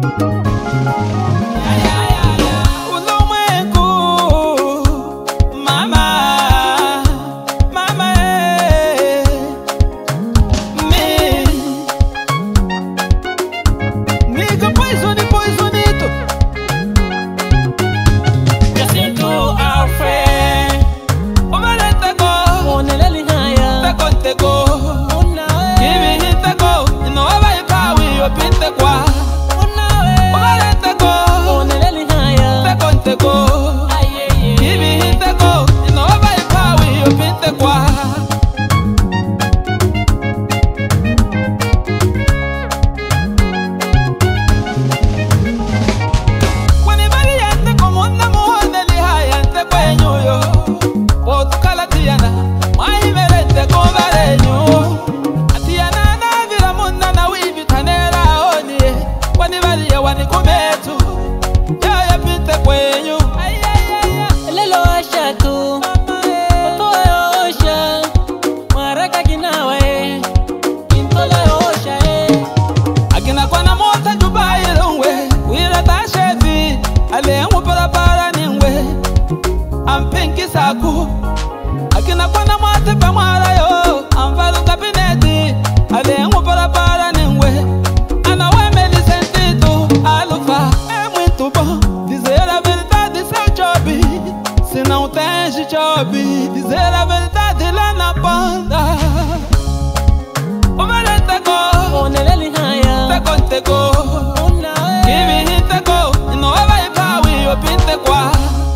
Akina kwana mwate pa mwara yo Amvalu kabineti Alengu para ningwe Ana weme li sentido Alufa é muito bom Dizer a verdade seu job Se não tens job Dizer a verdade lá na banda O merete go Oneleli haya Te conte go Kimi hinte go Ino vai pawi o pinte kwa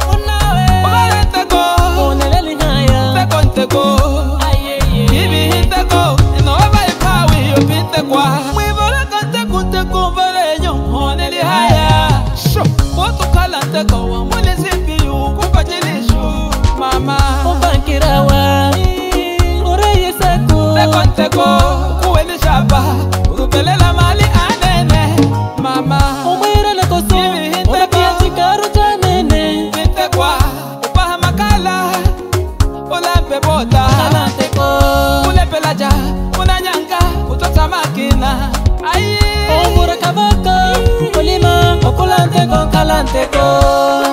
Mama, Ubankirawa Ureye sako Tekonteko Kuweli shaba Urupelela mali anene Mama Umwira lekoso Unapia chikaru chanene Vintekwa Upaha makala Ulampe bota Kalanteko Ulepelaja Unanyanga Utota makina Aye Ongura kabaka Ulima Okulanteko kalanteko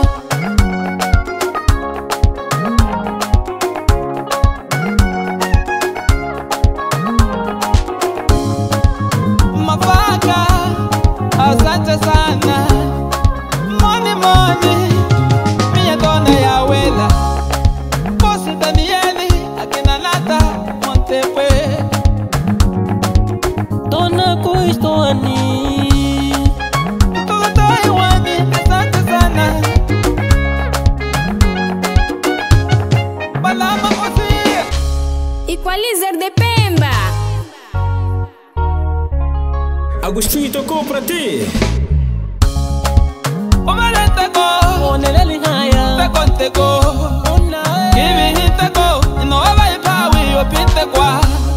Asante sana Money Miya dona ya wela Bosi Danieli Akina Nata Montepe Dona kuistoani Todo Taiwani Asante sana Balama Kosia Equalizer de Pemba. Agostinho tocou pra ti. O merete go Oneleli haya Te conte go Kimi hinte go Ino vai pawi o pinte kwa